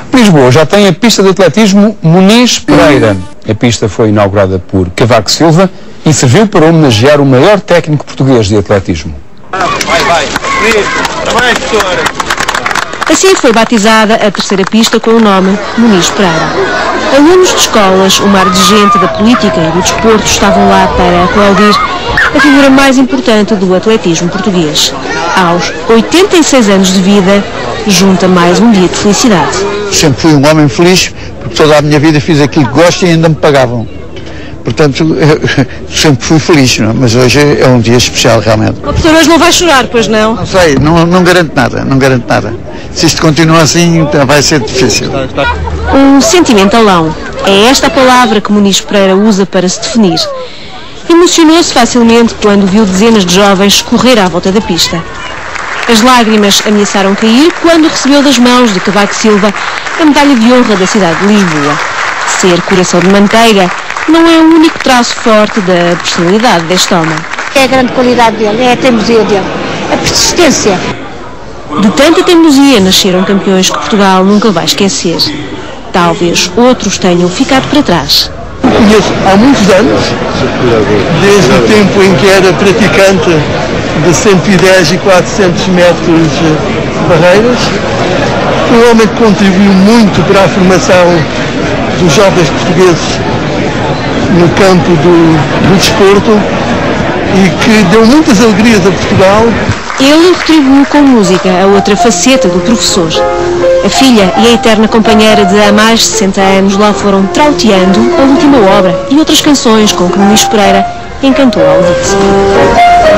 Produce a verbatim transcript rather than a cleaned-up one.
Lisboa já tem a pista de atletismo Muniz Pereira. A pista foi inaugurada por Cavaco Silva e serviu para homenagear o maior técnico português de atletismo. Vai, vai. Parabéns, doutora. Assim foi batizada a terceira pista com o nome Muniz Pereira. Alunos de escolas, um mar de gente da política e do desporto estavam lá para aplaudir a figura mais importante do atletismo português. Aos oitenta e seis anos de vida, junta mais um dia de felicidade. Sempre fui um homem feliz, porque toda a minha vida fiz aquilo que gosto e ainda me pagavam. Portanto, sempre fui feliz, não? Mas hoje é um dia especial, realmente. O professor hoje não vai chorar, pois não? Não sei, não, não garanto nada, não garanto nada. Se isto continua assim, então vai ser difícil. Um sentimentalão. É esta a palavra que Muniz Pereira usa para se definir. Emocionou-se facilmente quando viu dezenas de jovens correr à volta da pista. As lágrimas ameaçaram cair quando recebeu das mãos de Cavaco Silva a medalha de honra da cidade de Lisboa. Ser coração de manteiga não é o único traço forte da personalidade deste homem. É a grande qualidade dele, é a teimosia dele, a persistência. De tanta teimosia nasceram campeões que Portugal nunca vai esquecer. Talvez outros tenham ficado para trás. Conheço há muitos anos, desde o tempo em que era praticante de cento e dez e quatrocentos metros de barreiras. Um homem que contribuiu muito para a formação dos jovens portugueses no campo do, do desporto e que deu muitas alegrias a Portugal. Ele retribuiu com música a outra faceta do professor. A filha e a eterna companheira de há mais de sessenta anos lá foram trauteando a última obra e outras canções com que Muniz Pereira encantou a audiência.